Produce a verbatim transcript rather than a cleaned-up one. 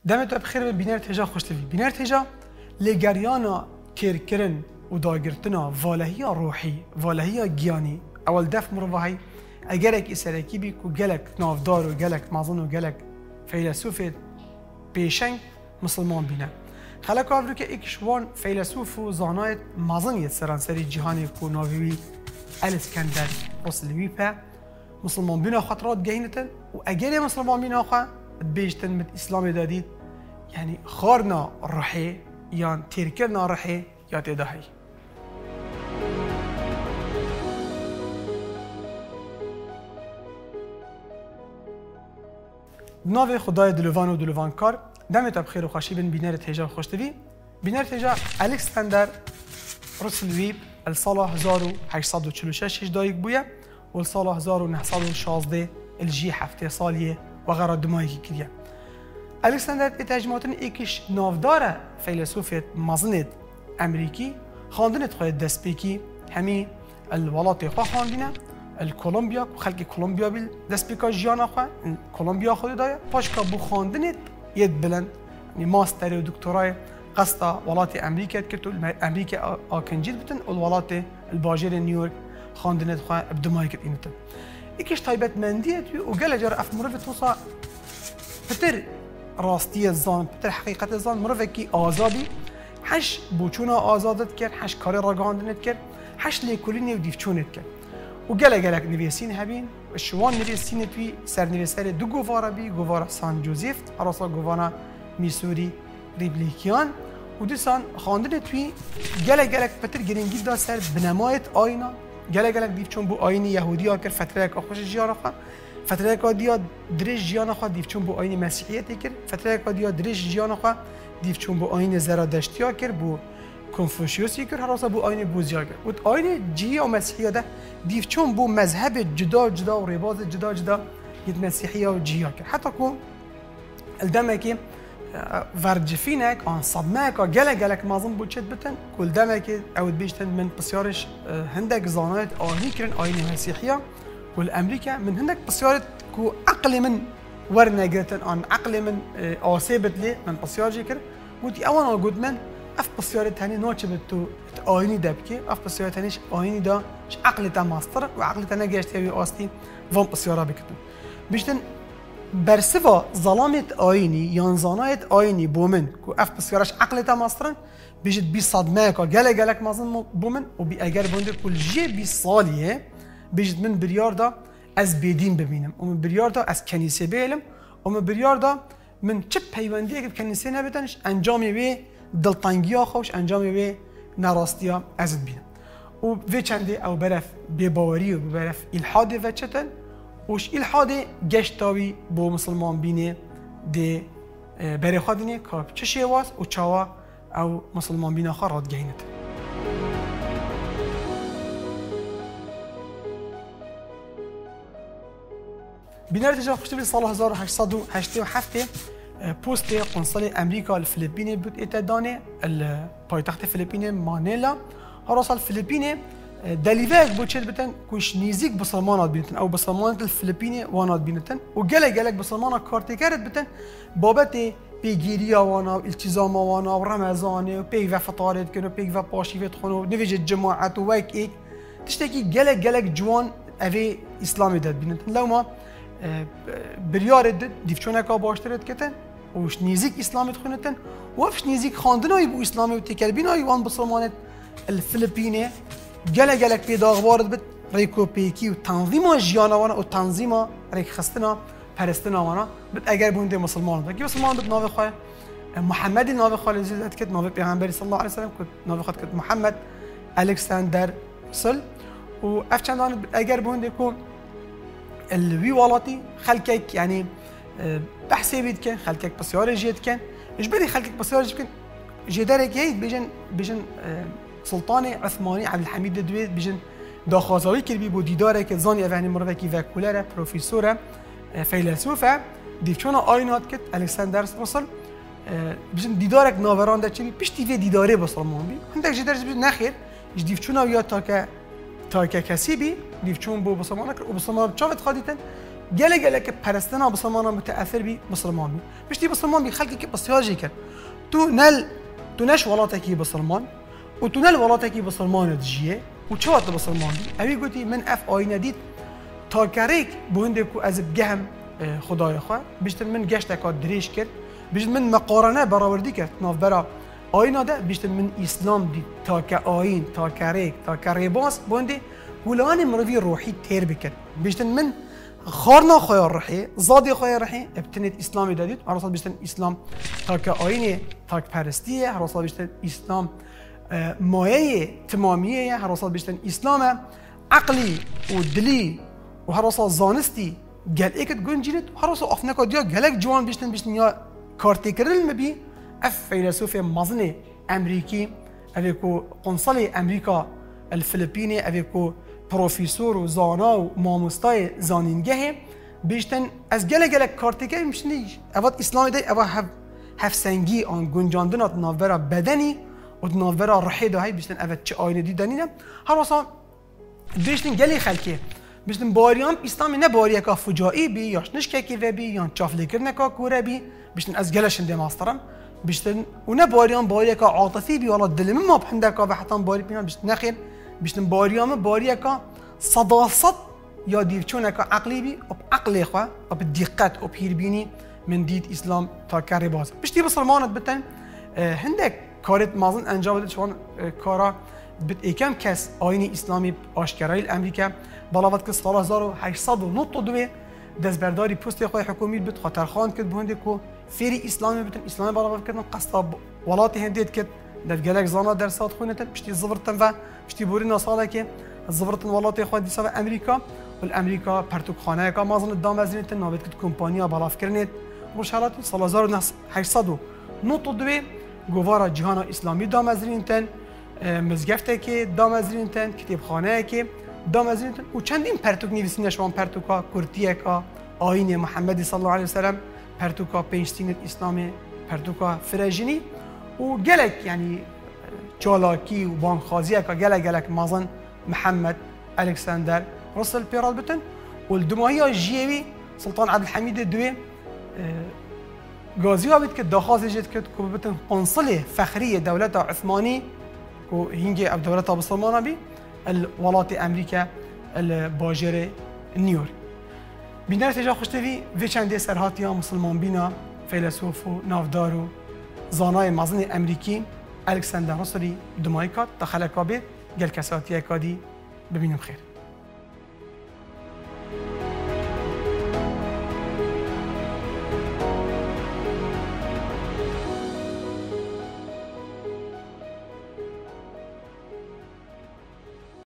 دمت بخیر بینر تجا خوشتوی بینر تجا لگریانا تیرکرن و داگرتنا والهی روحی والهی گیانی اول دف مروحی اگر اک اسرکی بی کو گلک نافدار و گلک مازن و گلک فیلسوف پیشنگ مسلمان بینه خلق آورو که اکشوان فیلسوف و زانایت مازن یه سرانسری جهانی کو ناویوی الاسکندر رسلوی په مسلمان بینه خطرات گهینتن و اگر مسلمان بینه خواه بیشتن مت اسلام دادید یعنی خارنا روحی یا تیرکرنا روحی یا تداهی ناو خدای دلوان و دلوان کار دمت بخیر و خوشی بین بینر تیجا خوشتوی بینر تیجا الکساندر رسلوی السال هزار و هشتصد و چهل و شش دایک بویه و السال هزار و نهصد و شانزده الجی هفته سالیه و غرا دمایی که کریه الکساندر اتجماعتن ایکش نافداره فیلسوف مازند امریکی خواندنت خواهد دست بیکی همی الولات خواه خواندینه الکولومبیا خلق کولومبیا بیل دست بیکا جیانا خواه کولومبیا خود دایه پاشکا بو خواندنت ید بلند ماستر و دکترای قصد ولات امریکا کرد و امریکا آکنجید بتن و ولات الباجر نیویورک خواندنت خواه ابدمایی کرد اینتن ایکش تایبت مندیه توی و گل جار اف مروفت توصا پتر راستی زان پتر حقیقت زان مروفکی آزادی حش بوچونا آزادت کرد حش کار راگاندنت کرد حش لیکولینی و دیفچونت کرد و گل گلک نویسین هبین و شوان نویسین توی سرنویسر دو گوارا بی گوارا سان جوزیف هراسا گوارا میسوری ریبلیکیان و دوستان خواندن توی گل گلک پتر گرینگی دا سر بنمایت آینا گل گلک دیف چون بو آین یهودی ها کرد فتره که خوش جیانا خواه فتره که دیا درش جیانا خواه دیف چون بو آین مسیحیتی کرد فتره که دیا درش جیانا خواه دیف چون بو آین زرادشتی ها کرد بو کنفوشیوسی کرد هراسا بو آین بوزیا کرد و آین جی و مسیحی ده دیف چون بو مذهب جدا جدا و رباز جدا جدا ید مسیحی و جیا کرد حتی که الدمه که ورجفینک آن صدمه که گله گلک مازن بود چت بتن کل دمه که اود بیشتن من بسیارش هندک زانایت آهی کرن آین مسیحیه کل امریکا من هندک بسیارت کو عقل من ور نگرتن آن عقل من آسیبت لی من بسیار جی کرد گوتی اوان آگود من اف بسیارت هنی ناچه بتو آینی دبکی اف بسیارت هنیش آینی دا عقل تا ماستر و عقل تا نگشت همی آستی وان بسیارا بکتن بیشتن برسوا ظلامت آینی یا زانایت آینی بومن کو اف بسیارش عقل تا ماسترن بیشت بی صدمه که گله گلک مازن بومن و بی اگر بونده کل جه بی سالیه بیشت من بریار دا از بیدین ببینم و من بریار دا از کنیسه بیلم و من بریار دا من چه پیوندی که کنیسه نبیدنش انجامی وی دلتنگی ها خوش انجامی وی نراستی ها ازت بینم و وی چنده او برف بیباوری و برف الحاد و چتن وش الحاد گشتاوی با مسلمان بینه ده بره خادینه که چه شیواز و چاوا او مسلمان بینه خارد گینه بینر تجا خوشته به سال هزار و هشتصد و هشتاد و هفت پست قنصل امریکا الفلیپینی بود اتدانه پایتخت فلیپین مانیلا هر الفلیپین دلیوک بود چه بتن کوش نیزیک بسلمانات بینتن او بسلمانات الفلیپینی وانات بینتن و گله گله بسلمانا کارتی کرد بتن بابت پیگیری وانا و التزام وانا و رمضان و پیگ و فطارت کنو پیگ و پاشیفت خونو نویج جماعت و وک ایک تشتکی گله گله جوان اوی اسلامی داد بینتن لو ما بریار داد دیفچونه که باشترت کتن وش نیزیک اسلامی تخونتن و افش نیزیک خواندنایی بو اسلامی و تکربینایی وان بسلمانات الفلیپینی گله گله پیداغ وارد بد ریکو پیکی و تنظیم جیانا وانا و تنظیم ریک خستنا پرستنا وانا بد اگر بونده مسلمان بد مسلمان بد ناو خواه محمد ناو خواه زیاد کد ناو پیغمبر صلی الله علیه وسلم کد ناو خواه کد محمد الکساندر سل و اف چندان بد اگر بونده کو الوی والاتی خلکک یعنی بحثی بید کن خلکک بسیار جید کن اجباری خلکک بسیار جید کن جداره که بیجن بیجن سلطان عثمانی عبدالحمید دوید بیشن داخوازاوی کرد بی دیداره که زانی اوهنی مروکی وکولره پروفیسوره فیلسوفه دیفچون آینات کد الکساندر رسل بیشن دیداره که ناوران ده چی بی پشتی وی دیداره بسلمان بی هندک جدارش بیشن نخیر ایش دیفچون یا تا که تا که کسی بی دیفچون بو بسلمان کرد و بسلمان چاوت خادیتن گله گله که پرستنا مسلمانا متاثر بی مسلمان بی پشتی مسلمان بی خلقی که بسیار کرد تو نل تو نش ولاته کی مسلمان و تو نل ولاته کی مسلمان دیجیه و چه وقت مسلمان بی اوی گویی من اف آینه دید تا کریک بونده کو از بگهم خدای خو بیشتر من گشت اکاد دریش کرد بیشتر من مقارنه برآوردی کرد ناف برا آینه ده بیشتر من اسلام دید تا که آین تا کریک تا کریباس بونده ولان مروی روحی تیر بکرد بیشتر من خارنا خيار رحي زادي خيار رحي ابتنت اسلامي داديت هرصل بيشتن اسلام تاك آيني تاك پرستيه هرصل بيشتن اسلام مايه تماميه هرصل بيشتن اسلام عقلي ودلي وهرصل زانستي قال ايكت جونجيلت هرصل افنكا ديا قالك جوان بيشتن بيشتن يا كارتيكرل مبي اف فيلسوف مازني امريكي افيكو قنصلي امريكا الفلبيني افيكو پروفیسور و زانا و ماموستای زانینگه بیشتن از گله گله کارتیکه میشنی اوات اسلام دی اوا هف هف سنگی آن گنجاندنات ناورا بدنی و ناورا روحی ده بیشتن اوات چه آینه دیدنینه هر واسه بیشتن گلی خلکی بیشتن باریام اسلامی نه باریه کا فجایی بی یاش نشکه کی و بی یا چافلی کرنه کا کوره بی بیشتن از گلش اند ماسترم بیشتن و نه باریام باریه کا عاطفی بی ولا دل ما بحنده کا حتی باری بیان بیشتن نخیر بیشتن باریام باریه که صداصت یا دیوچونه که عقلی بی اب عقلی خواه اب دقت اب هیربینی من دید اسلام تا کاری باز بیشتی بسلمانت بتن هندک کارت مازن انجام بده چون کارا بت ایکم کس آین اسلامی آشکارای امریکا بلاوت که سال هزار و هشتصد و نود و دو دستبرداری پست خواه حکومت بت خاطر خان کرد بهنده کو فری اسلامی بتن اسلامی بلاوت کردن قصد ولات هندیت کرد دفجالك زانا درسات خونتن بشتي زفرتن و بشتي بورينا صالة كي زفرتن ولاتي خوا دي سوا أمريكا والأمريكا برتوك خانه كا مازن الدام وزنتن نابد كت كومبانيا بالاف كرنت مشارات سال هزار ونص هشتصد و نود و دو گوارا جهان اسلامی دام وزنتن مزگفته كي دام وزنتن كتاب خانه كي دام وزنتن و چندین پرتوک نویسنده شوان پرتوکا کورتیه کا آیین محمد صلی الله علیه وسلم پرتوکا پنجتین اسلامی پرتوکا فرجینی و گلک یعنی چالاکی و بانخازیه که گلک گلک مازن محمد الکساندر رسل پیرال بتن و الدماهی جیوی سلطان عبدالحمید دوی غازی ها بید که داخواست جد کرد که بتن قنصل فخری دولت عثمانی که هنگی اب دولت بسلمان بی الولات امریکا الباجر نیویورک بینر تجا خوشتوی وی چنده سرهاتی ها مسلمان بینا فیلسوف و نافدار و زانای مازن امریکی الکساندر رسلی دمایکات داخل کابه گل کساتی کادی ببینم خیر